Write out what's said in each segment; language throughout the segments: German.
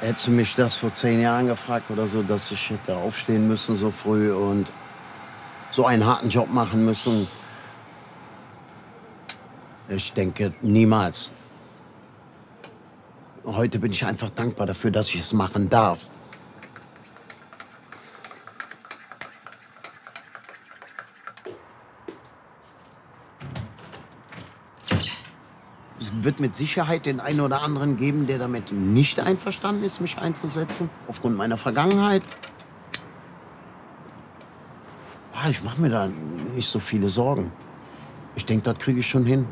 Hättest du mich das vor 10 Jahren gefragt oder so, dass ich hätte aufstehen müssen so früh und so einen harten Job machen müssen? Ich denke, niemals. Heute bin ich einfach dankbar dafür, dass ich es machen darf. Es wird mit Sicherheit den einen oder anderen geben, der damit nicht einverstanden ist, mich einzusetzen, aufgrund meiner Vergangenheit. Ich mache mir da nicht so viele Sorgen. Ich denke, das kriege ich schon hin.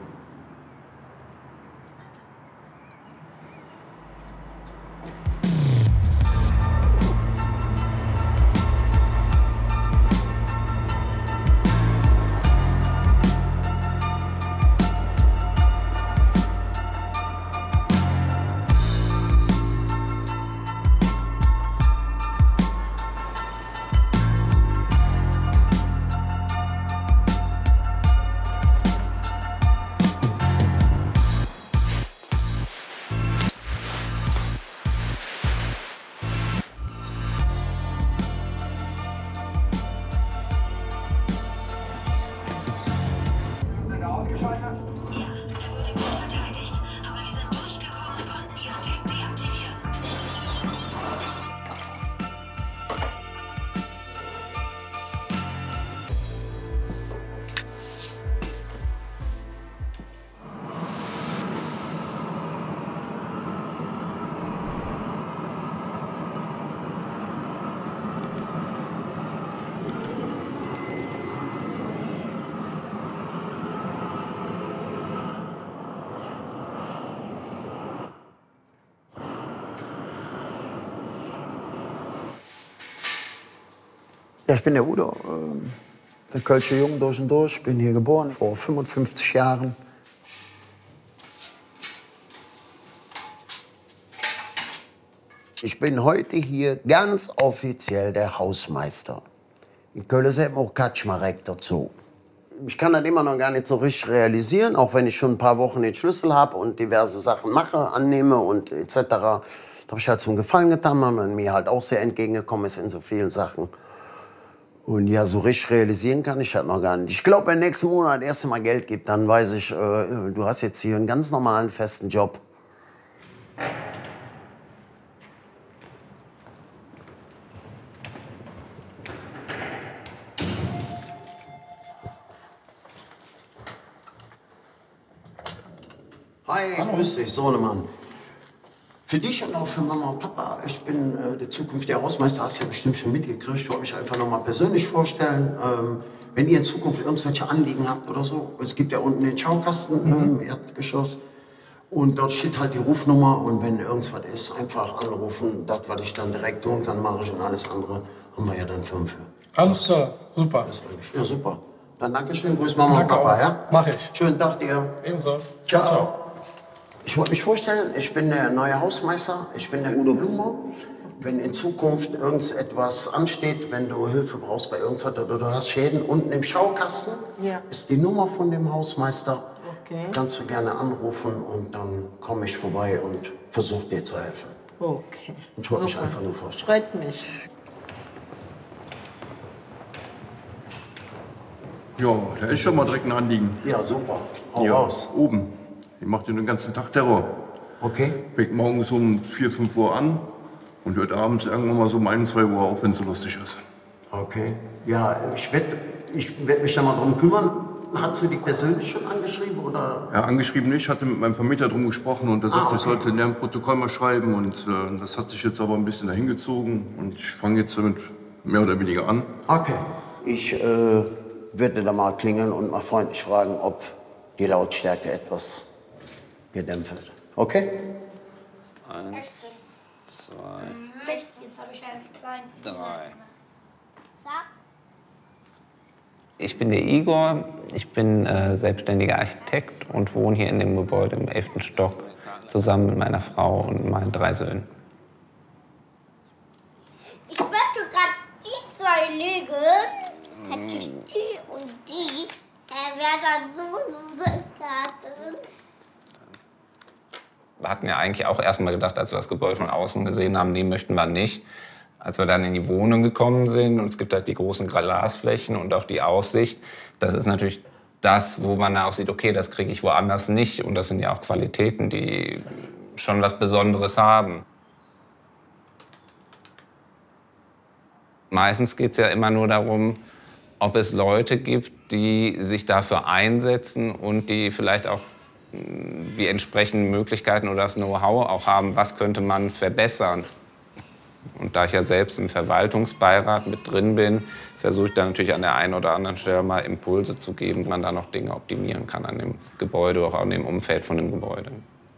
Ja, ich bin der Udo, der Kölsche Jung durch und durch. Bin hier geboren, vor 55 Jahren. Ich bin heute hier ganz offiziell der Hausmeister. In Köln ist eben auch Kaczmarek dazu. Ich kann das immer noch gar nicht so richtig realisieren, auch wenn ich schon ein paar Wochen den Schlüssel habe und diverse Sachen mache, annehme und etc. Da habe ich halt zum Gefallen getan, weil man mir halt auch sehr entgegengekommen ist in so vielen Sachen. Und ja, so richtig realisieren kann ich das noch gar nicht. Ich glaube, wenn nächsten Monat das erste Mal Geld gibt, dann weiß ich, du hast jetzt hier einen ganz normalen, festen Job. Hi, grüß dich, Sohnemann. Für dich und auch für Mama und Papa, ich bin der zukünftige Hausmeister, hast du ja bestimmt schon mitgekriegt. Ich wollte mich einfach noch mal persönlich vorstellen. Wenn ihr in Zukunft irgendwelche Anliegen habt oder so, es gibt ja unten den Schaukasten im Erdgeschoss. Und dort steht halt die Rufnummer und wenn irgendwas ist, einfach anrufen. Das, was ich dann direkt tun kann, mache ich und alles andere haben wir ja dann Firmen für. Alles klar, super. Ja, super. Dann Dankeschön, grüß Mama und Papa, ja? Mach ich. Schönen Tag dir. Ebenso. Ciao. Ciao. Ich wollte mich vorstellen, ich bin der neue Hausmeister, ich bin der Udo Blumer. Wenn in Zukunft irgendetwas ansteht, wenn du Hilfe brauchst bei irgendwas oder du hast Schäden, unten im Schaukasten ist die Nummer von dem Hausmeister. Okay. Kannst du gerne anrufen und dann komme ich vorbei und versuche dir zu helfen. Okay. Ich wollte mich einfach nur vorstellen. Freut mich. Ja, da ist schon mal direkt ein Anliegen. Ja, super. Hau raus. Oben. Ich mache den ganzen Tag Terror. Okay. Fängt morgens um 4, 5 Uhr an und hört abends irgendwann mal so um 1, 2 Uhr auf, wenn es so lustig ist. Okay. Ja, ich werd mich da mal drum kümmern. Hast du die persönlich schon angeschrieben, oder? Ja, angeschrieben nicht. Ich hatte mit meinem Vermieter drum gesprochen und er sagte, ich sollte ein Lernprotokoll mal schreiben. Und das hat sich jetzt aber ein bisschen dahin gezogen. Und ich fange jetzt damit mehr oder weniger an. Okay. Ich werde da mal klingeln und mal freundlich fragen, ob die Lautstärke etwas gedämpft wird. Okay? 1, 2, Mist, jetzt habe ich einen kleinen 3. Sag. Ich bin der Igor, ich bin selbstständiger Architekt und wohne hier in dem Gebäude im 11. Stock zusammen mit meiner Frau und meinen 3 Söhnen. Ich möchte gerade die 2 legen. Hätte ich die und die, wäre dann so eine Sache. Wir hatten ja eigentlich auch erstmal gedacht, als wir das Gebäude von außen gesehen haben, nee, möchten wir nicht. Als wir dann in die Wohnung gekommen sind und es gibt halt die großen Glasflächen und auch die Aussicht, das ist natürlich das, wo man auch sieht, okay, das kriege ich woanders nicht. Und das sind ja auch Qualitäten, die schon was Besonderes haben. Meistens geht es ja immer nur darum, ob es Leute gibt, die sich dafür einsetzen und die vielleicht auch die entsprechenden Möglichkeiten oder das Know-how auch haben, was könnte man verbessern. Und da ich ja selbst im Verwaltungsbeirat mit drin bin, versuche ich dann natürlich an der einen oder anderen Stelle mal Impulse zu geben, wie man da noch Dinge optimieren kann an dem Gebäude oder auch an dem Umfeld von dem Gebäude.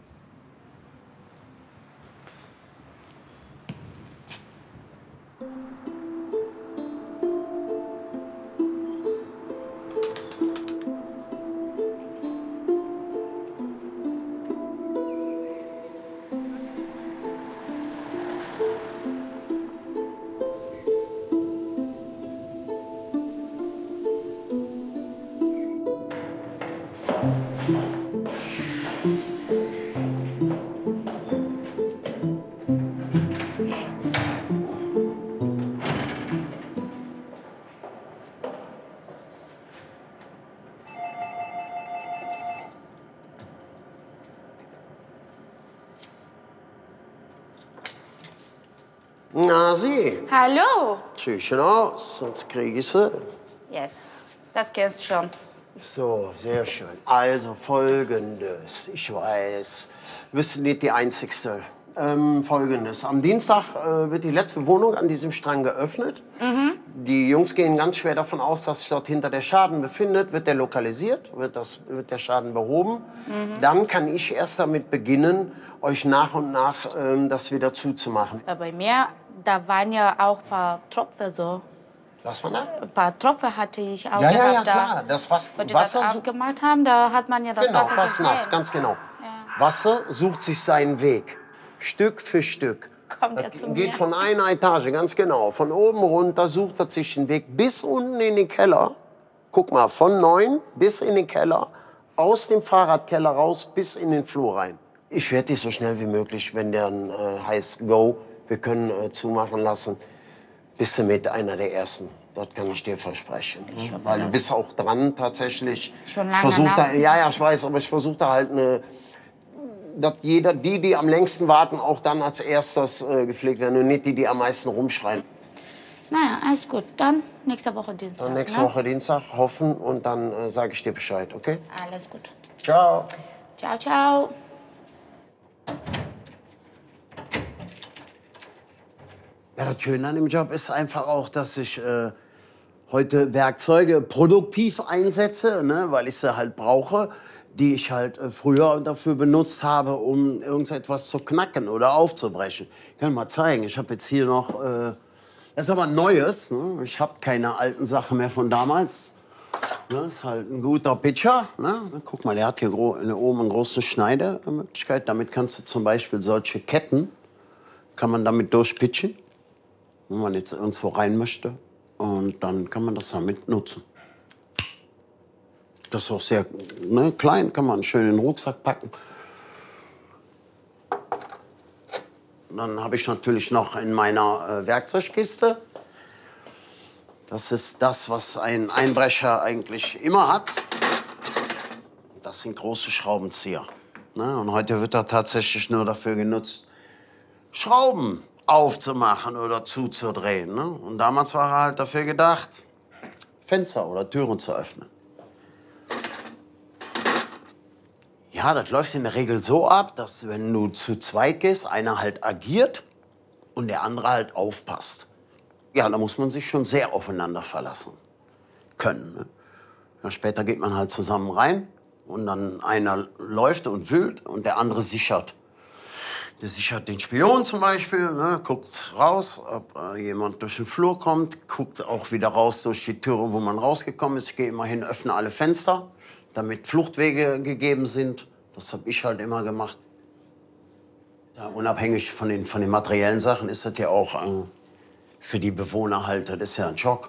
Na, Sie. Hallo. Schön aus, sonst kriege ich sie. Yes, das kennst du schon. So, sehr schön. Also Folgendes. Ich weiß, du bist nicht die Einzigste. Folgendes. Am Dienstag wird die letzte Wohnung an diesem Strang geöffnet. Die Jungs gehen ganz schwer davon aus, dass sich dort hinter der Schaden befindet. Wird der lokalisiert? Wird der Schaden behoben? Dann kann ich erst damit beginnen, euch nach und nach das wieder zuzumachen. Bei mir, da waren ja auch ein paar Tropfen so. Was war da? Ein paar Tropfen hatte ich auch Ja, gehabt. ja, ja, klar. Das Wo die das Wasser abgemacht haben, da hat man ja das genau, Wasser fast gesehen. nass, ganz genau. Wasser sucht sich seinen Weg, Stück für Stück. Kommt ja Das zu geht mir. von einer Etage, ganz genau. Von oben runter sucht er sich den Weg bis unten in den Keller. Guck mal, von 9 bis in den Keller, aus dem Fahrradkeller raus bis in den Flur rein. Ich werde dich so schnell wie möglich, wenn der heißt Go, wir können zumachen lassen, bist du mit einer der Ersten. Das kann ich dir versprechen. Weil du bist auch dran tatsächlich. Schon lange Ja, ich weiß, aber ich versuche da halt dass die am längsten warten, auch dann als erstes gepflegt werden und nicht die am meisten rumschreien. Naja, alles gut. Dann nächste Woche Dienstag. Dann nächste Woche Dienstag hoffen und dann sage ich dir Bescheid, okay? Alles gut. Ciao. Ciao, ciao. Ja, das Schöne an dem Job ist einfach auch, dass ich heute Werkzeuge produktiv einsetze, ne, weil ich sie halt brauche, die ich halt früher dafür benutzt habe, um irgendetwas zu knacken oder aufzubrechen. Ich kann mal zeigen, ich habe jetzt hier noch, das ist aber Neues, ne? Ich habe keine alten Sachen mehr von damals. Das ist halt ein guter Pitcher. Ne? Guck mal, der hat hier oben eine große Schneidemöglichkeit. Damit kannst du zum Beispiel solche Ketten, kann man damit durchpitchen, wenn man jetzt irgendwo rein möchte. Und dann kann man das damit nutzen. Das ist auch sehr klein, kann man schön in den Rucksack packen. Und dann habe ich natürlich noch in meiner Werkzeugkiste. Das ist das, was ein Einbrecher eigentlich immer hat. Das sind große Schraubenzieher. Ne? Und heute wird er tatsächlich nur dafür genutzt, Schrauben aufzumachen oder zuzudrehen. Ne? Und damals war er halt dafür gedacht, Fenster oder Türen zu öffnen. Ja, das läuft in der Regel so ab, dass wenn du zu zweit gehst, einer halt agiert und der andere halt aufpasst. Ja, da muss man sich schon sehr aufeinander verlassen können. Ne? Ja, später geht man halt zusammen rein und dann einer läuft und wühlt und der andere sichert. Der sichert den Spion zum Beispiel, ne? Guckt raus, ob jemand durch den Flur kommt, guckt auch wieder raus durch die Türe, wo man rausgekommen ist. Ich gehe immer hin, öffne alle Fenster, damit Fluchtwege gegeben sind. Das habe ich halt immer gemacht. Ja, unabhängig von den materiellen Sachen ist das ja auch für die Bewohner halt, das ist ja ein Schock.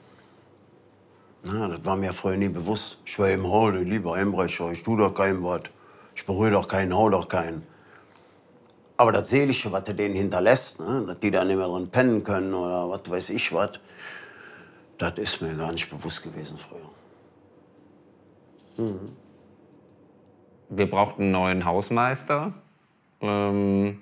Ja, das war mir früher nie bewusst. Ich war eben heute lieber Einbrecher, ich tue doch kein Wort. Ich berühre doch keinen, hau doch keinen. Aber das Seelische, was er denen hinterlässt, ne? Dass die da nicht mehr drin pennen können oder was weiß ich was, das ist mir gar nicht bewusst gewesen früher. Wir brauchten einen neuen Hausmeister. Und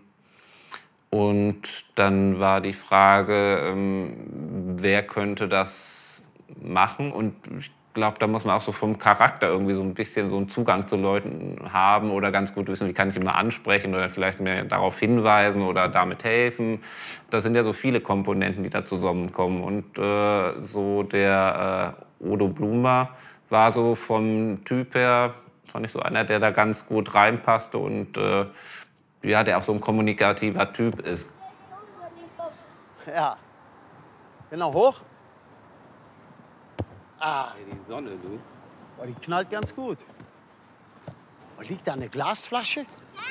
dann war die Frage, wer könnte das machen? Und ich glaube, da muss man auch so vom Charakter irgendwie so ein bisschen so einen Zugang zu Leuten haben oder ganz gut wissen, wie kann ich immer ansprechen oder vielleicht mir darauf hinweisen oder damit helfen. Das sind ja so viele Komponenten, die da zusammenkommen. Und so der Odo Blumer war so vom Typ her, fand ich so einer, der da ganz gut reinpasste und ja, der auch so ein kommunikativer Typ ist. Ja. Genau, hoch. Ah. Die Sonne, du. Oh, die knallt ganz gut. Oh, liegt da eine Glasflasche?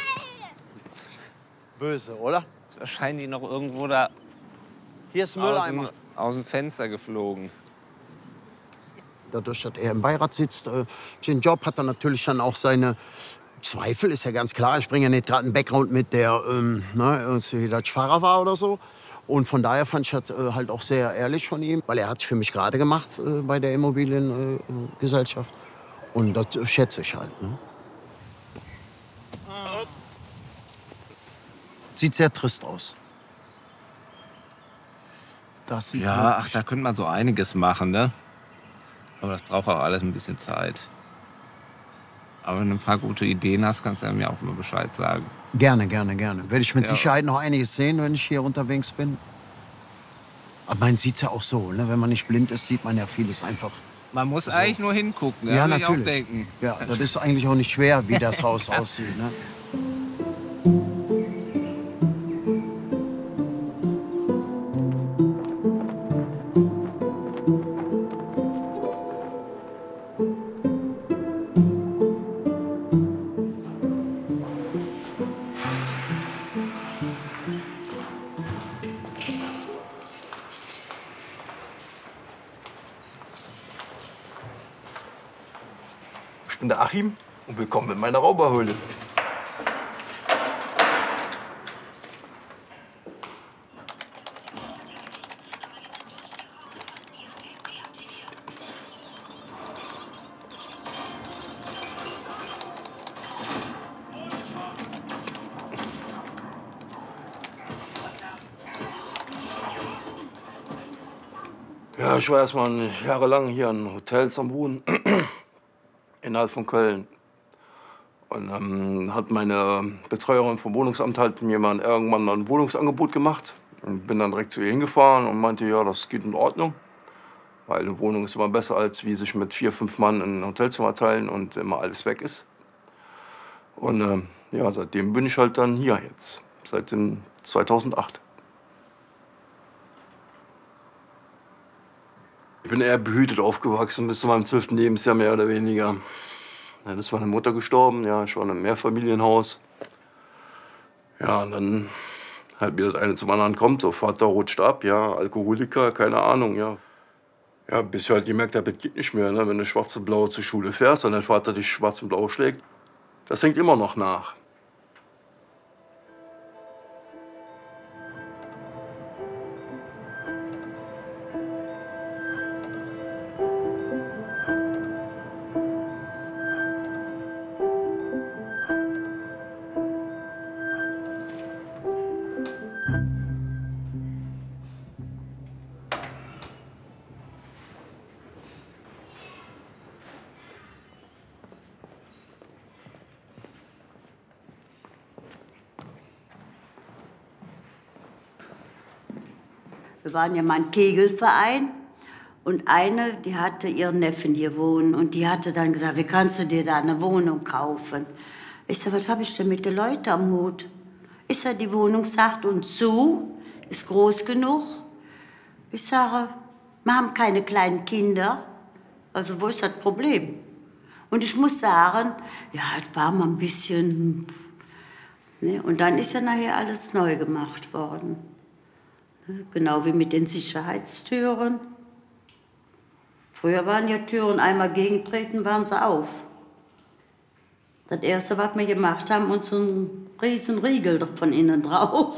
Böse, oder? Ist wahrscheinlich noch irgendwo da Hier ist Mülleimer. aus dem Fenster geflogen. Dadurch, dass er im Beirat sitzt, den Job, hat er natürlich dann auch seine Zweifel, ist ja ganz klar. Ich bringe ja nicht gerade einen Background mit, der irgendwie das Pfarrer war oder so. Und von daher fand ich das halt auch sehr ehrlich von ihm, weil er hat es für mich gerade gemacht bei der Immobiliengesellschaft. Und das schätze ich halt. Ne? Sieht sehr trist aus. Das sieht Ja, wirklich- da könnte man so einiges machen, ne? Aber das braucht auch alles ein bisschen Zeit. Aber wenn du ein paar gute Ideen hast, kannst du mir auch immer Bescheid sagen. Gerne, gerne, gerne. Werde ich mit Ja. Sicherheit noch einiges sehen, wenn ich hier unterwegs bin. Aber man sieht es ja auch so, ne? Wenn man nicht blind ist, sieht man ja vieles einfach. Man muss eigentlich nur hingucken, Ja, würde ich auch natürlich. denken. Ja, das ist eigentlich auch nicht schwer, wie das Haus aussieht. Ne? Ich bin der Achim und willkommen in meiner Rauberhöhle. Ja, ich war erstmal jahrelang hier in Hotels am Wohnen, innerhalb von Köln. Und dann hat meine Betreuerin vom Wohnungsamt halt mir mal irgendwann mal ein Wohnungsangebot gemacht. Und bin dann direkt zu ihr hingefahren und meinte, ja, das geht in Ordnung. Weil eine Wohnung ist immer besser, als wie sich mit 4, 5 Mann in ein Hotelzimmer teilen und immer alles weg ist. Und ja, seitdem bin ich halt dann hier jetzt, seit dem 2008. Ich bin eher behütet aufgewachsen, bis zu meinem 12. Lebensjahr mehr oder weniger. Dann ist meine Mutter gestorben, ja, ich war in einem Mehrfamilienhaus. Ja, und dann halt wie das eine zum anderen kommt, so Vater rutscht ab, ja, Alkoholiker, keine Ahnung, ja. Ja, bis ich halt gemerkt habe, das geht nicht mehr, ne? Wenn du schwarz und blau zur Schule fährst und dein Vater dich schwarz und blau schlägt, das hängt immer noch nach. Wir waren ja mal ein Kegelverein und eine, die hatte ihren Neffen hier wohnen und die hatte dann gesagt, wie kannst du dir da eine Wohnung kaufen? Ich sag, was habe ich denn mit den Leuten am Hut? Ich sag, die Wohnung sagt uns zu, ist groß genug. Ich sage, wir haben keine kleinen Kinder, also wo ist das Problem? Und ich muss sagen, ja, es war mal ein bisschen, ne? Und dann ist ja nachher alles neu gemacht worden. Genau wie mit den Sicherheitstüren. Früher waren ja Türen einmal gegentreten, waren sie auf. Das Erste, was wir gemacht haben, uns so einen riesen Riegel von innen drauf.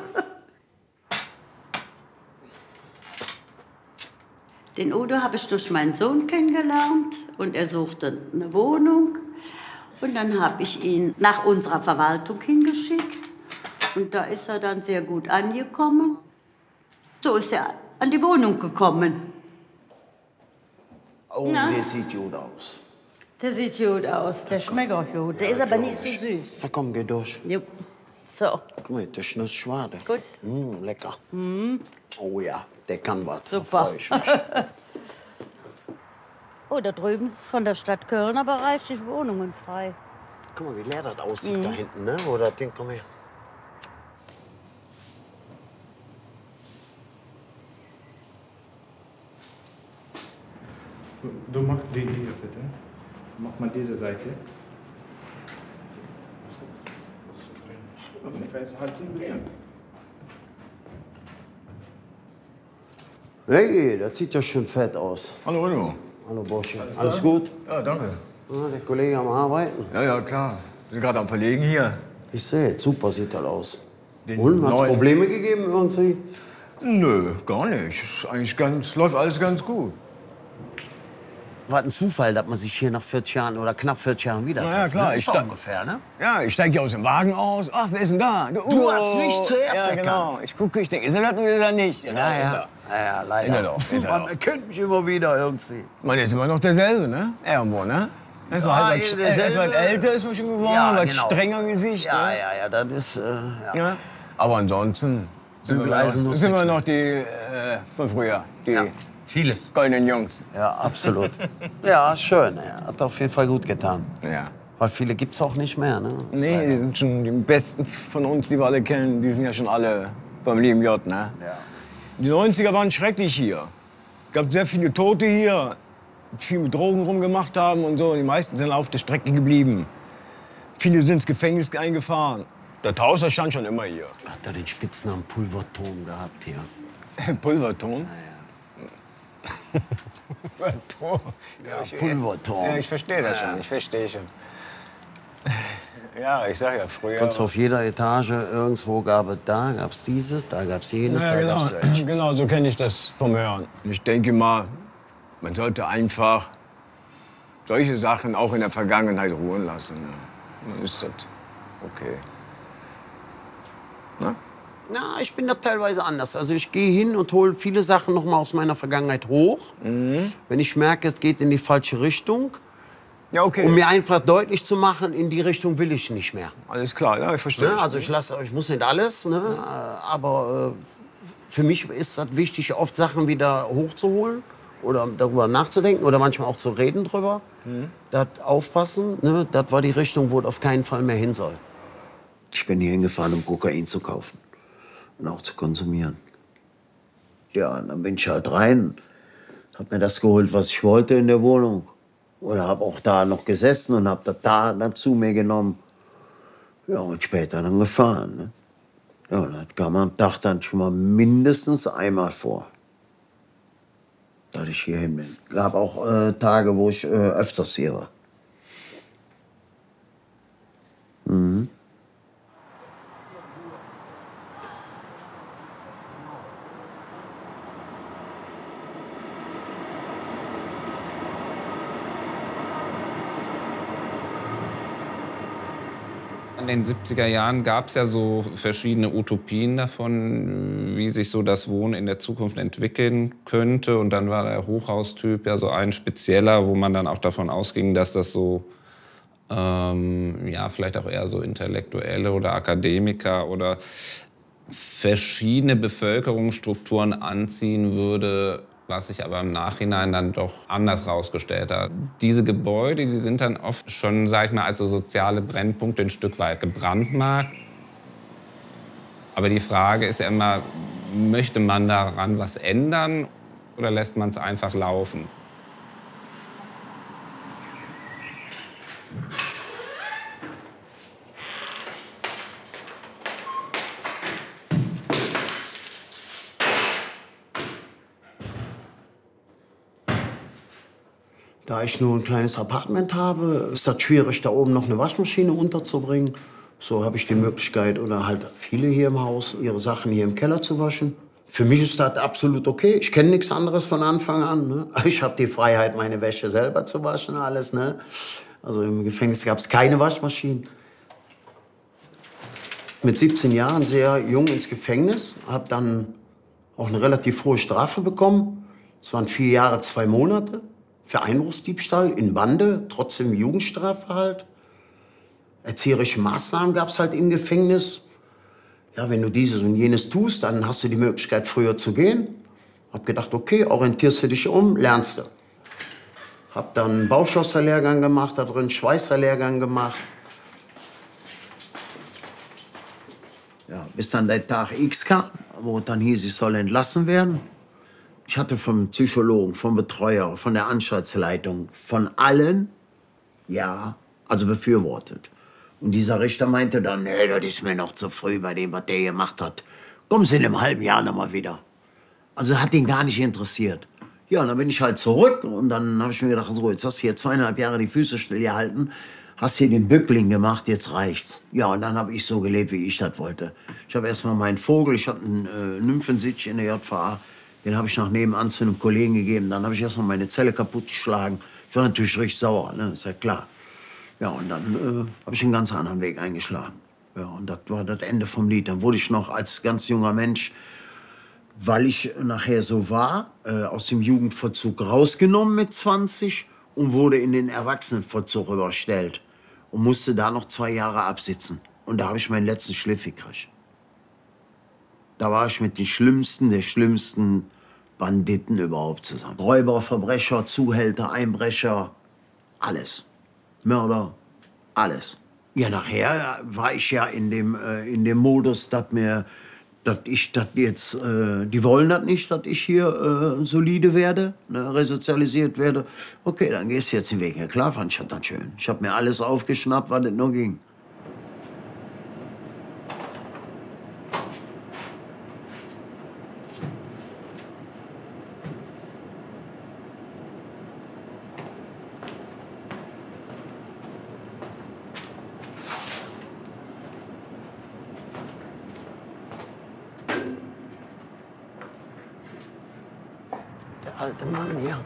Den Udo habe ich durch meinen Sohn kennengelernt und er suchte eine Wohnung. Und dann habe ich ihn nach unserer Verwaltung hingeschickt. Und da ist er dann sehr gut angekommen. So ist er an die Wohnung gekommen. Oh, Na? der sieht gut aus. Der sieht gut aus, der schmeckt auch gut. Der ist aber nicht so süß. Na komm, geh durch. Jupp. So, Guck mal, der Schnuss schwade. gut. Lecker. Oh ja, der kann was. Da Super. freu ich mich. Oh, da drüben ist von der Stadt Köln aber reichlich Wohnungen frei. Guck mal, wie leer das aussieht da hinten, ne? Wo das Ding, komm her. Du machst die hier bitte. Mach mal diese Seite. Hey, das sieht ja schon fett aus. Hallo Udo. Hallo Bursche. Alles gut? Ja, danke. Ja, der Kollege am Arbeiten. Ja, ja, klar. Wir sind gerade am Verlegen hier. Ich sehe, jetzt super sieht das aus. Den Und, hat's neuen- Probleme gegeben irgendwie? Nö, gar nicht. Ist eigentlich läuft alles ganz gut. War ein Zufall, dass man sich hier nach 40 Jahren oder knapp 40 Jahren wieder Na trifft, ja, klar, ne? ich Ist doch sta- ungefähr, ne? Ja, ich steige hier aus dem Wagen aus. Ach, wer ist denn da? Der Du Udo. hast mich zuerst Ja, erkannt. genau. Ich gucke, ich denke, ist er das oder ist er nicht? Ja, da ist ja. Ja, leider. Ist er doch, ist er Man doch. erkennt mich immer wieder irgendwie. Man ist immer noch derselbe, ne? Irgendwo, ne? Er ist Ja, halt derselbe. etwas älter ist man schon geworden, Ja, was genau. strenger Gesicht. Ja, ne? ja, das ist, ja. Ja. Aber ansonsten Bügeleisen nutzt sind wir nichts noch die von früher, die Ja, vieles. goldenen Jungs. Ja, absolut. Ja, schön. Ja. Hat auf jeden Fall gut getan. Ja. Weil viele gibt's auch nicht mehr, ne? Nee, die sind schon die besten von uns, die wir alle kennen, die sind ja schon alle beim lieben J, ne? Ja. Die 90er waren schrecklich hier. Gab sehr viele Tote hier, viel mit Drogen rumgemacht haben und so. Die meisten sind auf der Strecke geblieben. Viele sind ins Gefängnis eingefahren. Der Tauser stand schon immer hier. Hat er den Spitznamen Pulverton gehabt hier? Pulverton? Pulverton. Ja, Pulverton. Ja, ich verstehe das schon, ich verstehe schon. Ja, ich sag ja früher. Konntest auf jeder Etage irgendwo gab's dieses, da gab's jenes, Ja, da genau, gab's welches. genau, so kenne ich das vom Hören. Ich denke mal, man sollte einfach solche Sachen auch in der Vergangenheit ruhen lassen. Ne? Dann ist das okay. Na? Na, ich bin da teilweise anders. Also ich gehe hin und hole viele Sachen noch mal aus meiner Vergangenheit hoch. Wenn ich merke, es geht in die falsche Richtung. Ja, okay. Um mir einfach deutlich zu machen, in die Richtung will ich nicht mehr. Alles klar, ja, ich verstehe. Ne? Also ich muss nicht alles, ne? Aber für mich ist das wichtig, oft Sachen wieder hochzuholen oder darüber nachzudenken oder manchmal auch zu reden drüber. Das aufpassen, ne? Das war die Richtung, wo es auf keinen Fall mehr hin soll. Ich bin hier hingefahren, um Kokain zu kaufen und auch zu konsumieren. Ja, und dann bin ich halt rein, hab mir das geholt, was ich wollte in der Wohnung. Oder hab auch da noch gesessen und hab das da dazu mir genommen. Ja, und später dann gefahren. Ne? Ja, das kam am Tag dann schon mal mindestens einmal vor, dass ich hierhin bin. Gab auch Tage, wo ich öfters hier war. Mhm. In den 70er Jahren gab es ja so verschiedene Utopien davon, wie sich so das Wohnen in der Zukunft entwickeln könnte. Und dann war der Hochhaustyp ja so ein spezieller, wo man dann auch davon ausging, dass das so, ja, vielleicht auch eher so Intellektuelle oder Akademiker oder verschiedene Bevölkerungsstrukturen anziehen würde, was sich aber im Nachhinein dann doch anders rausgestellt hat. Diese Gebäude, die sind dann oft schon, sag ich mal, als so soziale Brennpunkte ein Stück weit gebrandmarkt. Aber die Frage ist ja immer, möchte man daran was ändern oder lässt man es einfach laufen? Da ich nur ein kleines Apartment habe, ist das schwierig, da oben noch eine Waschmaschine unterzubringen. So habe ich die Möglichkeit, oder halt viele hier im Haus, ihre Sachen hier im Keller zu waschen. Für mich ist das absolut okay. Ich kenne nichts anderes von Anfang an. Ne? Ich habe die Freiheit, meine Wäsche selber zu waschen, alles. Ne? Also im Gefängnis gab es keine Waschmaschinen. Mit 17 Jahren sehr jung ins Gefängnis, habe dann auch eine relativ hohe Strafe bekommen. Es waren 4 Jahre, 2 Monate für Einbruchsdiebstahl in Bande, trotzdem Jugendstrafe halt. Erzieherische Maßnahmen gab es halt im Gefängnis. Ja, wenn du dieses und jenes tust, dann hast du die Möglichkeit, früher zu gehen. Hab gedacht, okay, orientierst du dich um, lernst du. Hab dann einen Bauschlosserlehrgang gemacht, da drin Schweißerlehrgang gemacht. Ja, bis dann der Tag X kam, wo dann hieß, ich soll entlassen werden. Ich hatte vom Psychologen, vom Betreuer, von der Anstaltsleitung, von allen, ja, also befürwortet. Und dieser Richter meinte dann, nee, das ist mir noch zu früh bei dem, was der gemacht hat. Kommen Sie in einem halben Jahr noch mal wieder. Also hat ihn gar nicht interessiert. Ja, und dann bin ich halt zurück und dann habe ich mir gedacht, so, jetzt hast du hier 2,5 Jahre die Füße stillgehalten, hast hier den Bückling gemacht, jetzt reicht's. Ja, und dann habe ich so gelebt, wie ich das wollte. Ich habe erst mal meinen Vogel, ich hatte einen Nymphensitch in der JVA, den habe ich nach nebenan zu einem Kollegen gegeben. Dann habe ich erst mal meine Zelle kaputtgeschlagen. Ich war natürlich richtig sauer, ne? Ist ja klar. Ja, und dann habe ich einen ganz anderen Weg eingeschlagen. Ja, und das war das Ende vom Lied. Dann wurde ich noch als ganz junger Mensch, weil ich nachher so war, aus dem Jugendvollzug rausgenommen mit 20 und wurde in den Erwachsenenvollzug überstellt und musste da noch 2 Jahre absitzen. Und da habe ich meinen letzten Schliff gekriegt. Da war ich mit den Schlimmsten der schlimmsten Banditen überhaupt zusammen. Räuber, Verbrecher, Zuhälter, Einbrecher, alles. Mörder, alles. Ja, nachher war ich ja in dem Modus, dass ich das jetzt, die wollen das nicht, dass ich hier solide werde, ne, resozialisiert werde. Okay, dann gehst du jetzt den Weg. Ja klar, fand ich das schön. Ich habe mir alles aufgeschnappt, was es nur ging. Alte Mann hier.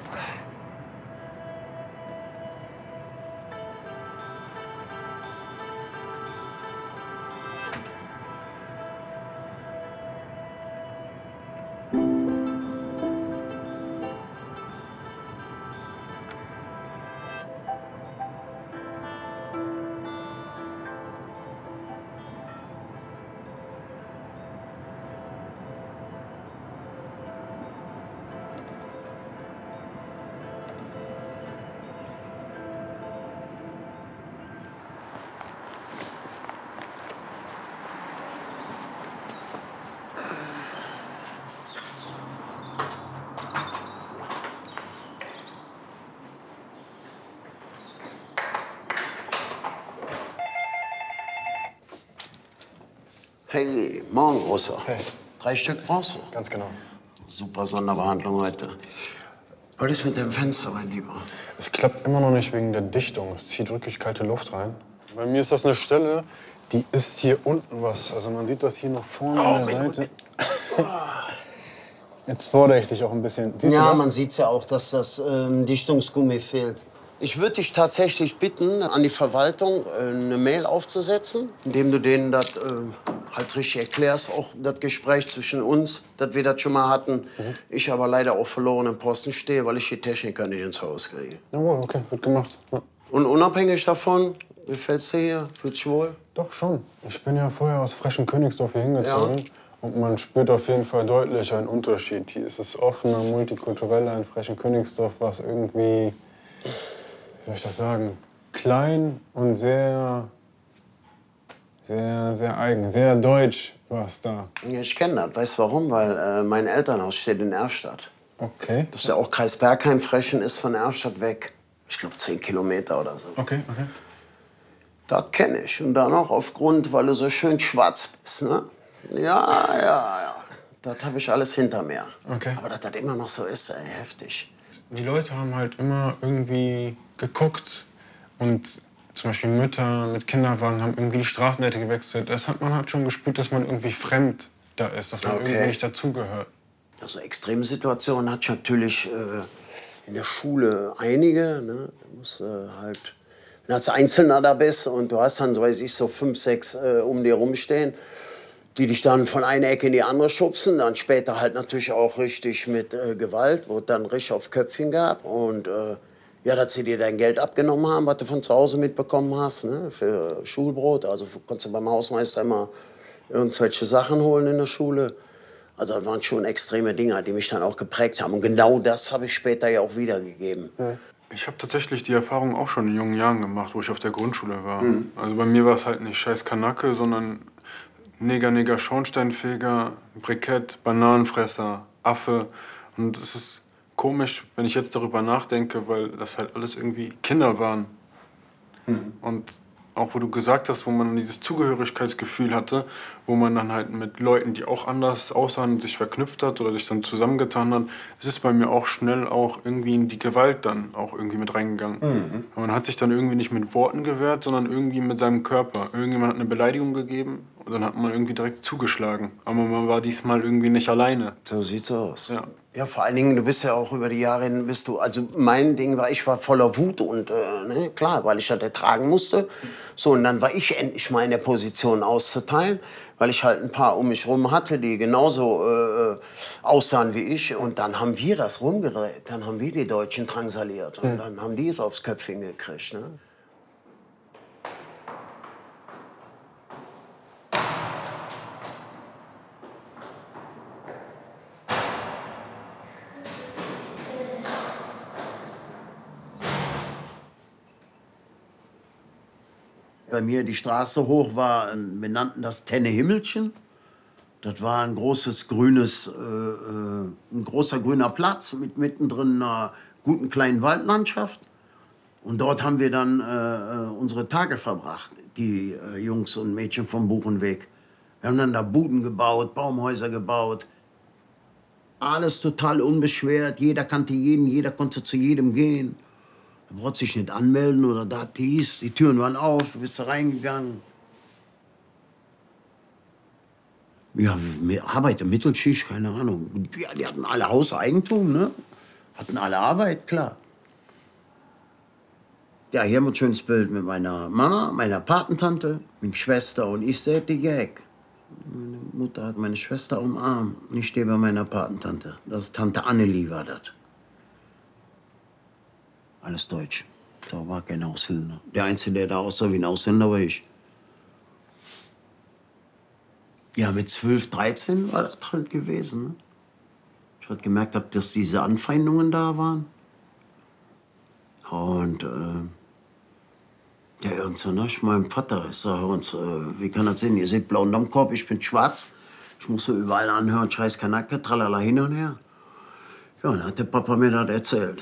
Hey, morgen, Großer. Hey. 3 Stück brauchst du? Ganz genau. Super Sonderbehandlung heute. Was ist mit dem Fenster, mein Lieber? Es klappt immer noch nicht wegen der Dichtung. Es zieht wirklich kalte Luft rein. Bei mir ist das eine Stelle, die ist hier unten was. Also man sieht das hier noch vorne an der Seite. Jetzt fordere ich dich auch ein bisschen. Siehst du das? Man sieht ja auch, dass das Dichtungsgummi fehlt. Ich würde dich tatsächlich bitten, an die Verwaltung eine Mail aufzusetzen, indem du denen das halt richtig erklärst, auch das Gespräch zwischen uns, dass wir das schon mal hatten. Ich aber leider auf verlorenen Posten stehe, weil ich die Techniker nicht ins Haus kriege. Jawohl, okay, wird gemacht. Ja. Und unabhängig davon, wie fällt's dir hier? Fühlst du dich wohl? Doch, schon. Ich bin ja vorher aus Frechen-Königsdorf hier hingezogen. Ja. Und man spürt auf jeden Fall deutlich einen Unterschied. Hier ist es offener, multikultureller. In Frechen-Königsdorf war es irgendwie, wie soll ich das sagen, klein und sehr eigen, sehr deutsch war es da. Ja, ich kenne das. Weißt du warum? Weil mein Elternhaus steht in Erfstadt. Okay. Das ist ja auch Kreis Bergheim. Frechen ist von Erfstadt weg. Ich glaube 10 Kilometer oder so. Okay, okay. Das kenne ich. Und dann auch aufgrund, weil du so schön schwarz bist, ne? Ja. Das habe ich alles hinter mir. Okay. Aber dass das immer noch so ist, ey, heftig. die Leute haben halt immer irgendwie geguckt und zum Beispiel Mütter mit Kinderwagen haben irgendwie die Straßenseite gewechselt. Das hat man halt schon gespürt, dass man irgendwie fremd da ist, dass man irgendwie nicht dazugehört. Also Extremsituationen hat natürlich in der Schule einige. Ne? Du musst halt, wenn du als Einzelner da bist und du hast dann, so weiß ich, so 5, 6 um dir rumstehen, die dich dann von einer Ecke in die andere schubsen, dann später halt natürlich auch richtig mit Gewalt, wo es dann richtig auf Köpfchen gab und ja, dass sie dir dein Geld abgenommen haben, was du von zu Hause mitbekommen hast, ne? Für Schulbrot, also konntest du beim Hausmeister immer irgendwelche Sachen holen in der Schule. Also das waren schon extreme Dinge, die mich dann auch geprägt haben und genau das habe ich später ja auch wiedergegeben. Ich habe tatsächlich die Erfahrung auch schon in jungen Jahren gemacht, wo ich auf der Grundschule war. Also bei mir war es halt nicht scheiß Kanacke, sondern Neger, Neger, Schornsteinfeger, Brikett, Bananenfresser, Affe. Und es ist komisch, wenn ich jetzt darüber nachdenke, weil das halt alles irgendwie Kinder waren. Und auch wo du gesagt hast, wo man dieses Zugehörigkeitsgefühl hatte, wo man dann halt mit Leuten, die auch anders aussahen, sich verknüpft hat oder sich dann zusammengetan hat, es ist bei mir auch schnell auch irgendwie in die Gewalt dann auch irgendwie mit reingegangen. Man hat sich dann irgendwie nicht mit Worten gewehrt, sondern irgendwie mit seinem Körper. Irgendjemand hat eine Beleidigung gegeben und dann hat man irgendwie direkt zugeschlagen. Aber man war diesmal irgendwie nicht alleine. So sieht's aus. Ja. Ja, vor allen Dingen, du bist ja auch über die Jahre hin, bist du, also mein Ding war, ich war voller Wut und ne, klar, weil ich das ertragen musste. So, und dann war ich endlich mal in der Position auszuteilen, weil ich halt ein paar um mich rum hatte, die genauso aussahen wie ich. Und dann haben wir das rumgedreht, dann haben wir die Deutschen drangsaliert und dann haben die es aufs Köpfchen gekriegt. Ne? Bei mir die Straße hoch war, wir nannten das Tenne Himmelchen. Das war ein großes grünes, ein großer grüner Platz mit mittendrin einer guten kleinen Waldlandschaft. Und dort haben wir dann unsere Tage verbracht, die Jungs und Mädchen vom Buchenweg. Wir haben dann da Buden gebaut, Baumhäuser gebaut. Alles total unbeschwert, jeder kannte jeden, jeder konnte zu jedem gehen. Du brauchst dich nicht anmelden oder da, dies. Die Türen waren auf, du bist da reingegangen. Ja, Arbeiter, Mittelschicht, keine Ahnung. Ja, die hatten alle Hauseigentum, ne? Hatten alle Arbeit, klar. Ja, hier haben wir ein schönes Bild mit meiner Mama, meiner Patentante, mit Schwester und ich sehe die Gag. Meine Mutter hat meine Schwester umarmt und ich stehe bei meiner Patentante. Das ist Tante Annelie, war das. Alles Deutsch. Da war kein Ausländer. Der Einzige, der da aussah wie ein Ausländer, war ich. Ja, mit 12, 13 war das halt gewesen. Ne? Ich halt gemerkt habe, dass diese Anfeindungen da waren. Und ja, irgendwann habe ich meinem Vater, ich sage uns, wie kann das sein? Ihr seht blauen Dammkorb, ich bin schwarz. Ich muss so überall anhören, scheiß Kanacke, tralala, hin und her. Ja, dann hat der Papa mir das erzählt.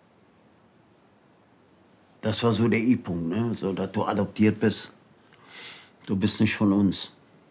Das war so der I-Punkt, ne? So, dass du adoptiert bist. Du bist nicht von uns.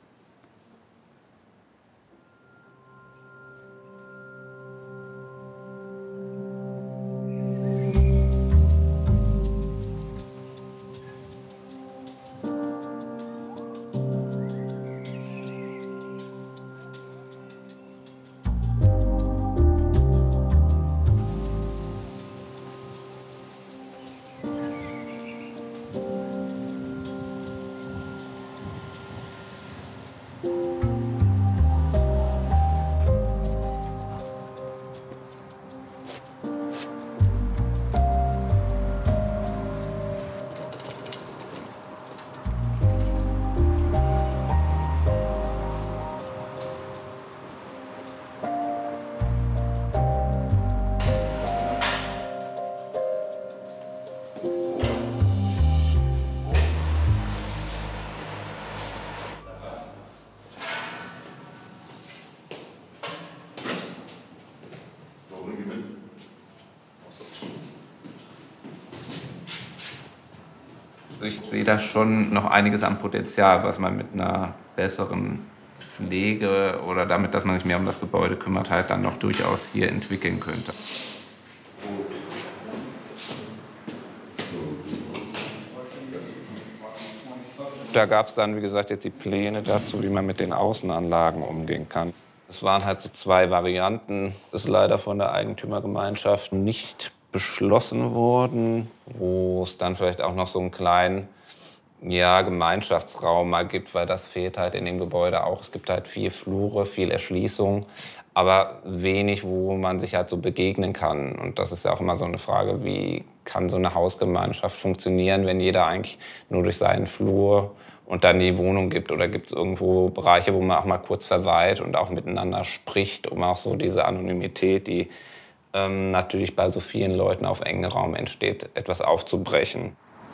Ich sehe da schon noch einiges an Potenzial, was man mit einer besseren Pflege oder damit, dass man sich mehr um das Gebäude kümmert, halt dann noch durchaus hier entwickeln könnte. da gab es dann, wie gesagt, jetzt die Pläne dazu, wie man mit den Außenanlagen umgehen kann. Es waren halt so 2 Varianten. Das ist leider von der Eigentümergemeinschaft nicht beschlossen worden, wo es dann vielleicht auch noch so einen kleinen Gemeinschaftsraum mal gibt, weil das fehlt halt in dem Gebäude auch. Es gibt halt 4 Flure, viel Erschließung, aber wenig, wo man sich halt so begegnen kann. Und das ist ja auch immer so eine Frage, wie kann so eine Hausgemeinschaft funktionieren, wenn jeder eigentlich nur durch seinen Flur und dann die Wohnung gibt? Oder gibt es irgendwo Bereiche, wo man auch mal kurz verweilt und auch miteinander spricht, um auch so diese Anonymität, die natürlich bei so vielen Leuten auf engem Raum entsteht, etwas aufzubrechen.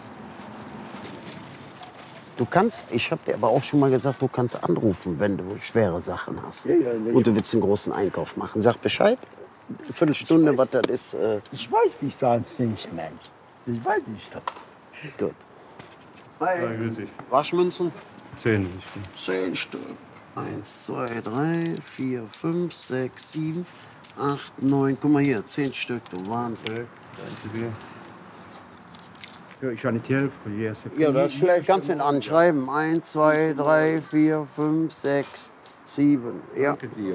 Du kannst, ich habe dir aber auch schon mal gesagt, du kannst anrufen, wenn du schwere Sachen hast. Ja, und du willst einen großen Einkauf machen. Sag Bescheid. Eine Viertelstunde, was das ist. Ich weiß nicht, sonst nicht, Mensch. Ich weiß nicht. Gut. Hi. Ja, grüß dich. Waschmünzen? 10. 10 Stück. 1, 2, 3, 4, 5, 6, 7, 8, 9. Guck mal hier, 10 Stück, du Wahnsinn. Ja, ich kann nicht helfen. Yes. Ja, das vielleicht kannst du ihn anschreiben. 1, 2, 3, 4, 5, 6, 7. Ja. Danke dir.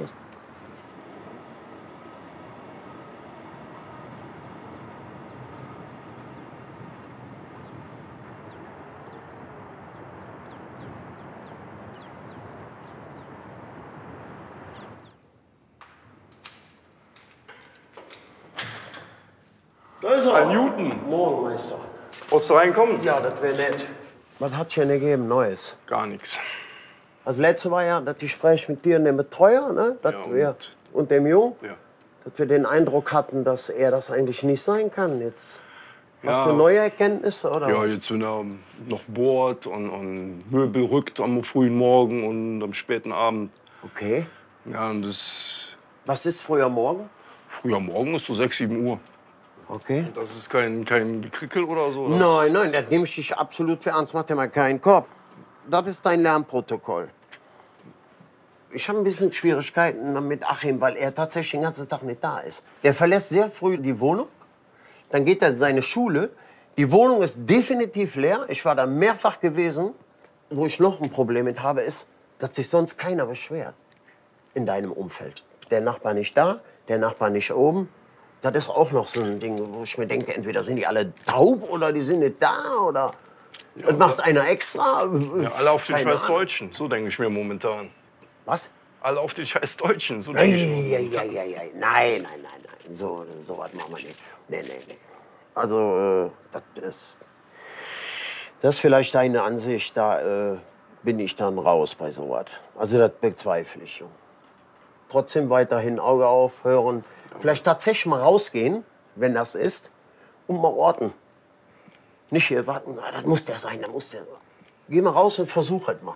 Da ist er. Herr Newton. Morgen, Meister. Brauchst du reinkommen? Ja, das wäre nett. Was hat's denn gegeben, Neues? Gar nichts. Das letzte war ja das Gespräch mit dir und dem Betreuer, ne? Und dem Jungen. Ja. Dass wir den Eindruck hatten, dass er das eigentlich nicht sein kann. Jetzt hast Ja. du neue Erkenntnisse, oder? Ja, jetzt wenn er noch bohrt und Möbel rückt am frühen Morgen und am späten Abend. Okay. Ja, und das... Was ist früher Morgen? Früher Morgen ist so 6, 7 Uhr. Okay. Das ist kein Gekrickel oder so? Nein, nein, das nehme ich dich absolut für ernst. Mach dir mal keinen Kopf. Das ist dein Lernprotokoll. Ich habe ein bisschen Schwierigkeiten mit Achim, weil er tatsächlich den ganzen Tag nicht da ist. Der verlässt sehr früh die Wohnung, dann geht er in seine Schule. Die Wohnung ist definitiv leer. Ich war da mehrfach gewesen. Wo ich noch ein Problem mit habe, ist, dass sich sonst keiner beschwert in deinem Umfeld. Der Nachbar nicht da, der Nachbar nicht oben. Das ist auch noch so ein Ding, wo ich mir denke, entweder sind die alle taub oder die sind nicht da oder das macht einer extra. Ja, alle auf den Keine scheiß Ahnung. Deutschen, so denke ich mir momentan. Was? Alle auf den scheiß Deutschen, so denke ich mir momentan. Nein. So was machen wir nicht. Nee. Also, das ist vielleicht deine Ansicht, da bin ich dann raus bei sowas. Also, das bezweifle ich. Trotzdem weiterhin Auge auf, hören. Vielleicht tatsächlich mal rausgehen, wenn das ist, und mal orten. Nicht hier warten, das muss der sein, das muss der sein. Geh mal raus und versuch es mal.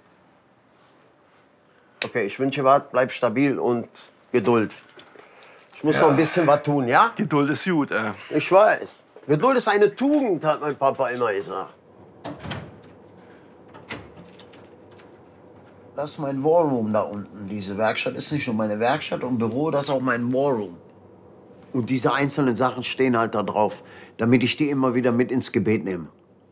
Okay, ich wünsche was, bleib stabil und Geduld. Ich muss noch ein bisschen was tun, ja? Geduld ist gut, Ich weiß. Geduld ist eine Tugend, hat mein Papa immer gesagt. Das ist mein Warroom da unten. Diese Werkstatt ist nicht nur meine Werkstatt und Büro, das ist auch mein Warroom. Und diese einzelnen Sachen stehen halt da drauf, damit ich die immer wieder mit ins Gebet nehme.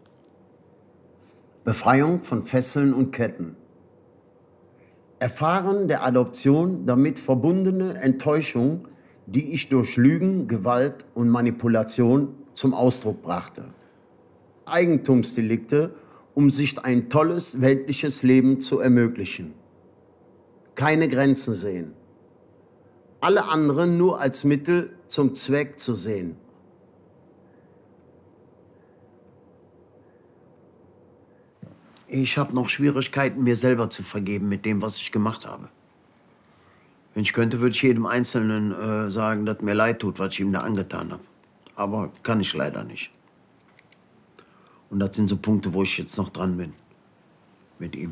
Befreiung von Fesseln und Ketten. Erfahren der Adoption, damit verbundene Enttäuschung, die ich durch Lügen, Gewalt und Manipulation zum Ausdruck brachte. Eigentumsdelikte, um sich ein tolles weltliches Leben zu ermöglichen. Keine Grenzen sehen. Alle anderen nur als Mittel zum Zweck zu sehen. Ich habe noch Schwierigkeiten, mir selber zu vergeben mit dem, was ich gemacht habe. Wenn ich könnte, würde ich jedem Einzelnen sagen, dass mir leid tut, was ich ihm da angetan habe. Aber kann ich leider nicht. Und das sind so Punkte, wo ich jetzt noch dran bin mit ihm.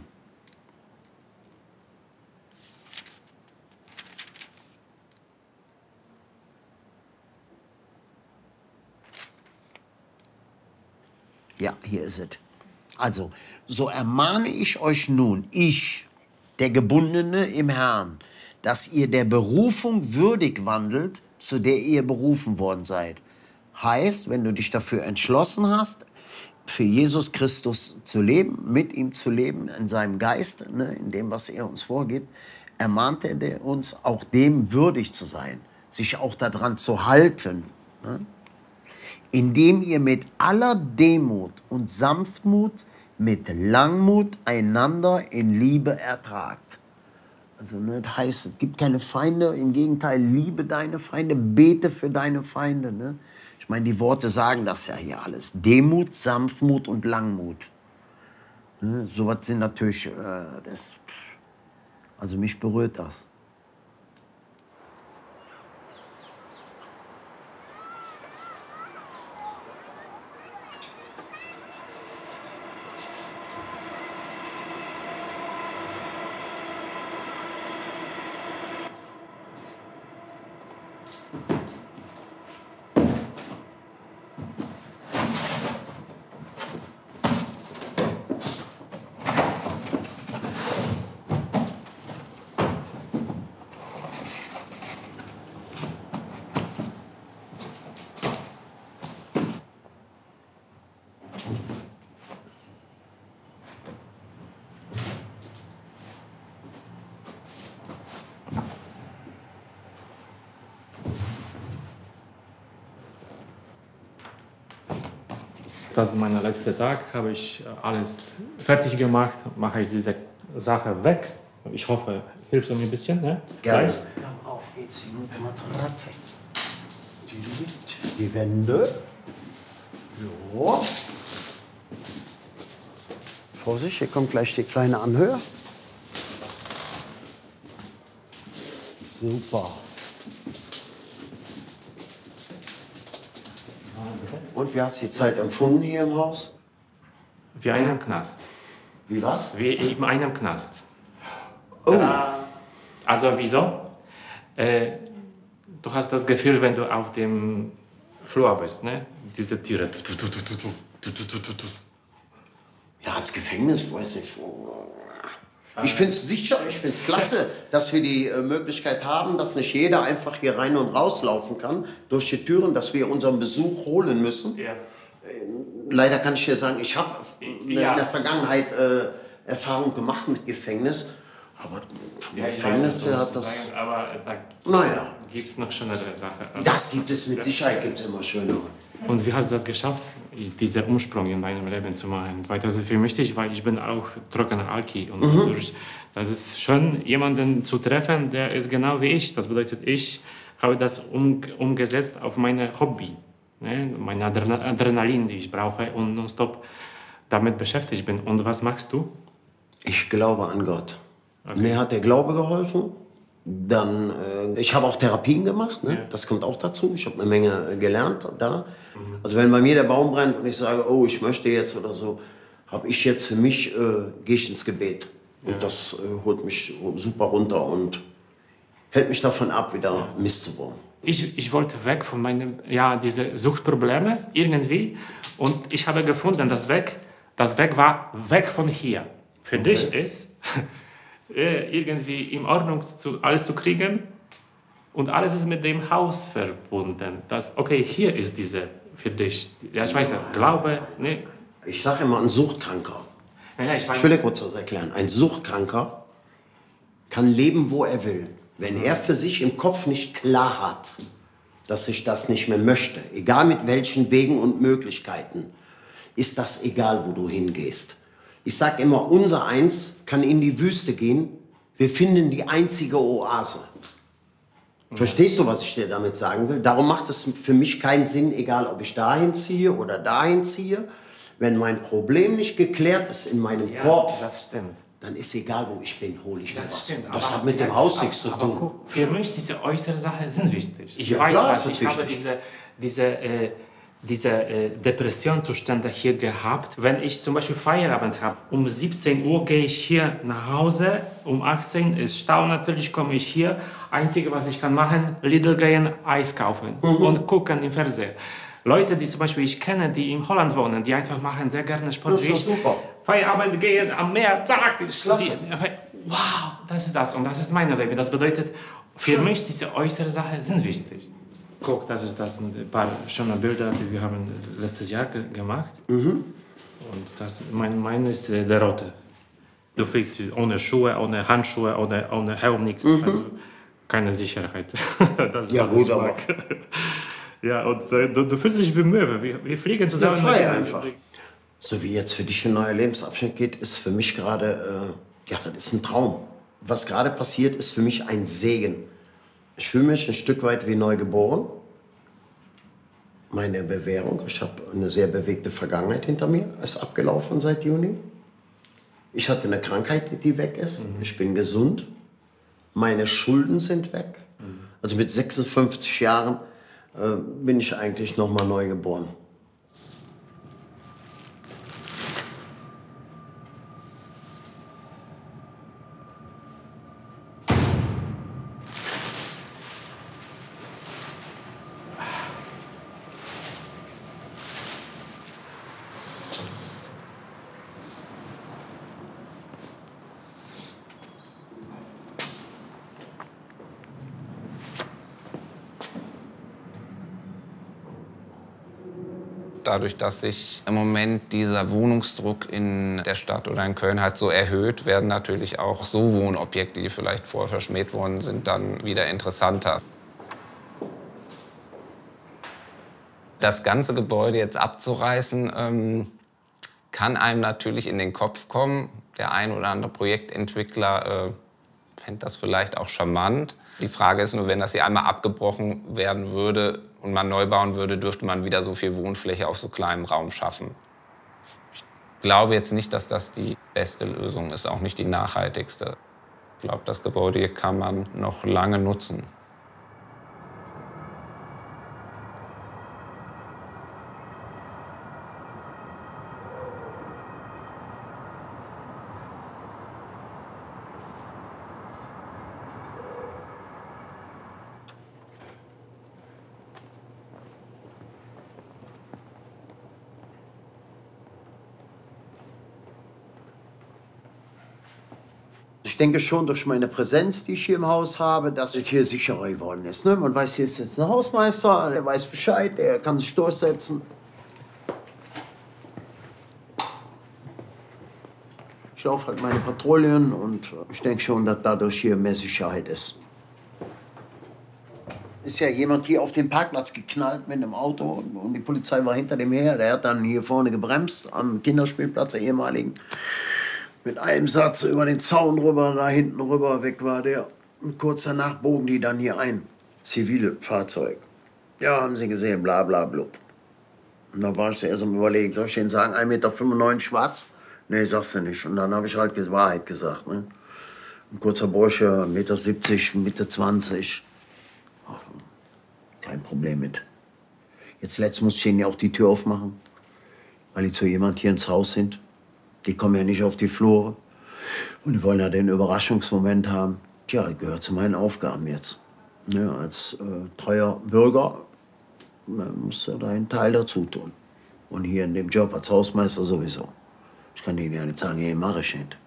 Ja, hier ist es. Also, so ermahne ich euch nun, ich, der Gebundene im Herrn, dass ihr der Berufung würdig wandelt, zu der ihr berufen worden seid. Heißt, wenn du dich dafür entschlossen hast, für Jesus Christus zu leben, mit ihm zu leben, in seinem Geist, ne, in dem, was er uns vorgibt, ermahnt er uns, auch dem würdig zu sein, sich auch daran zu halten, ne, indem ihr mit aller Demut und Sanftmut, mit Langmut einander in Liebe ertragt. Also, ne, das heißt, es gibt keine Feinde, im Gegenteil, liebe deine Feinde, bete für deine Feinde. Ne? Ich meine, die Worte sagen das ja hier alles. Demut, Sanftmut und Langmut. Ne? Sowas sind natürlich, also mich berührt das. Das ist mein letzter Tag, habe ich alles fertig gemacht, mache ich diese Sache weg. Ich hoffe, hilfst du mir ein bisschen, ne? Gerne. Ja, auf geht's, die Matratze. Die Wände. Jo. Vorsicht, hier kommt gleich die kleine Anhöhe. Super. Und wie hast du die Zeit empfunden hier im Haus? Wie einem Knast. Wie was? Wie in einem Knast. Oh. Also wieso? Du hast das Gefühl, wenn du auf dem Flur bist, ne? Diese Türe. Ja, als Gefängnis, weiß ich. Ich finde es sicher, ich finde es klasse, dass wir die Möglichkeit haben, dass nicht jeder einfach hier rein und rauslaufen kann durch die Türen, dass wir unseren Besuch holen müssen. Ja. Leider kann ich dir sagen, ich habe in der Vergangenheit Erfahrung gemacht mit Gefängnis, aber Gefängnis hat das... Aber da gibt es noch schönere Sachen. Das gibt es mit Sicherheit, gibt es immer schönere. Und wie hast du das geschafft, diesen Umsprung in deinem Leben zu machen? Weil das ist für mich wichtig, weil ich bin auch trockener Alki. Und das ist schön, jemanden zu treffen, der ist genau wie ich. Das bedeutet, ich habe das umgesetzt auf mein Hobby. Ne? Mein Adrenalin, die ich brauche und nonstop damit beschäftigt bin. Und was machst du? Ich glaube an Gott. Okay. Mir hat der Glaube geholfen. Dann, ich habe auch Therapien gemacht, ne? Ja. Das kommt auch dazu. Ich habe eine Menge gelernt da. Also wenn bei mir der Baum brennt und ich sage, oh, ich möchte jetzt oder so, habe ich jetzt für mich, gehe ich ins Gebet. Und das holt mich super runter und hält mich davon ab, wieder Mist zu bauen. Ich wollte weg von meinen, diese Suchtprobleme irgendwie. Und ich habe gefunden, das Weg war weg von hier. Für dich ist... irgendwie in Ordnung alles zu kriegen und alles ist mit dem Haus verbunden. Okay, hier ist diese für dich. Ja, ich weiß nicht, Glaube, ne? Ich sage immer, ein Suchtkranker. Ich will dir kurz was erklären. Ein Suchtkranker kann leben, wo er will. Wenn er für sich im Kopf nicht klar hat, dass ich das nicht mehr möchte, egal mit welchen Wegen und Möglichkeiten, ist das egal, wo du hingehst. Ich sage immer, unser Eins kann in die Wüste gehen. Wir finden die einzige Oase. Verstehst du, was ich dir damit sagen will? Darum macht es für mich keinen Sinn, egal ob ich dahin ziehe oder dahin ziehe. Wenn mein Problem nicht geklärt ist in meinem Kopf, dann ist egal, wo ich bin, hole ich mir was. Das hat mit dem Haus nichts zu tun. Guck, für mich diese äußeren Sachen sind wichtig. Ich weiß, was ich habe diese Depressionszustände hier gehabt. Wenn ich zum Beispiel Feierabend habe, um 17 Uhr gehe ich hier nach Hause, um 18 ist Stau, natürlich komme ich hier. Einzige, was ich kann machen, Lidl gehen, Eis kaufen und gucken im Fernseher. Leute, die zum Beispiel ich kenne, die in Holland wohnen, die einfach machen sehr gerne Sport. Das ist super. Feierabend gehen am Meer, zack. Wow, das ist das und das ist mein Leben. Das bedeutet, für mich diese äußeren Sachen sind wichtig. Guck, das ist ein paar schöne Bilder, die wir haben letztes Jahr gemacht. Und mein ist der rote. Du fliegst ohne Schuhe, ohne Handschuhe, ohne Helm, nichts. Also keine Sicherheit. Das Ja, gut, aber. Ja, und du fühlst dich wie Möwe. Wir fliegen zusammen. Ja, frei einfach. So wie jetzt für dich ein neuer Lebensabschnitt geht, ist für mich gerade, ja, das ist ein Traum. Was gerade passiert, ist für mich ein Segen. Ich fühle mich ein Stück weit wie neu geboren. Meine Bewährung, ich habe eine sehr bewegte Vergangenheit hinter mir, ist abgelaufen seit Juni. Ich hatte eine Krankheit, die weg ist. Ich bin gesund. Meine Schulden sind weg. Also mit 56 Jahren bin ich eigentlich noch mal neu geboren. Dadurch, dass sich im Moment dieser Wohnungsdruck in der Stadt oder in Köln halt so erhöht, werden natürlich auch so Wohnobjekte, die vielleicht vorher verschmäht worden sind, dann wieder interessanter. Das ganze Gebäude jetzt abzureißen, kann einem natürlich in den Kopf kommen. Der ein oder andere Projektentwickler fände das vielleicht auch charmant. Die Frage ist nur, wenn das hier einmal abgebrochen werden würde und man neu bauen würde, dürfte man wieder so viel Wohnfläche auf so kleinem Raum schaffen. Ich glaube jetzt nicht, dass das die beste Lösung ist, auch nicht die nachhaltigste. Ich glaube, das Gebäude hier kann man noch lange nutzen. Ich denke schon durch meine Präsenz, die ich hier im Haus habe, dass es hier sicherer geworden ist. Ne? Man weiß, hier ist jetzt ein Hausmeister, der weiß Bescheid, der kann sich durchsetzen. Ich laufe halt meine Patrouillen und ich denke schon, dass dadurch hier mehr Sicherheit ist. Ist ja jemand hier auf den Parkplatz geknallt mit einem Auto und die Polizei war hinter dem her. Der hat dann hier vorne gebremst am Kinderspielplatz, der ehemaligen. Mit einem Satz über den Zaun rüber, da hinten rüber, weg war der. Und kurz danach bogen die dann hier ein. Zivilfahrzeug. Ja, haben Sie gesehen, bla bla blub. Und da war ich zuerst am Überlegen, soll ich denen sagen, 1,95 Meter schwarz? Nee, sagst du nicht. Und dann habe ich halt die Wahrheit gesagt. Ne? Ein kurzer Bursche, 1,70 Meter, Mitte 20. Ach, kein Problem mit. Jetzt letzt muss ich ihnen ja auch die Tür aufmachen, weil die zu jemand hier ins Haus sind. Die kommen ja nicht auf die Flure. Und die wollen ja den Überraschungsmoment haben. Tja, das gehört zu meinen Aufgaben jetzt. Ja, als treuer Bürger musst du deinen Teil dazu tun. Und hier in dem Job als Hausmeister sowieso. Ich kann Ihnen ja nicht sagen, hey, mach ich nicht.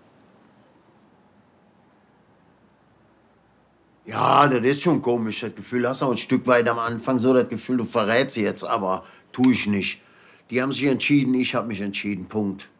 Ja, das ist schon komisch, das Gefühl. Hast du auch ein Stück weit am Anfang so das Gefühl, du verrätst sie jetzt, aber tu ich nicht. Die haben sich entschieden, ich habe mich entschieden, Punkt.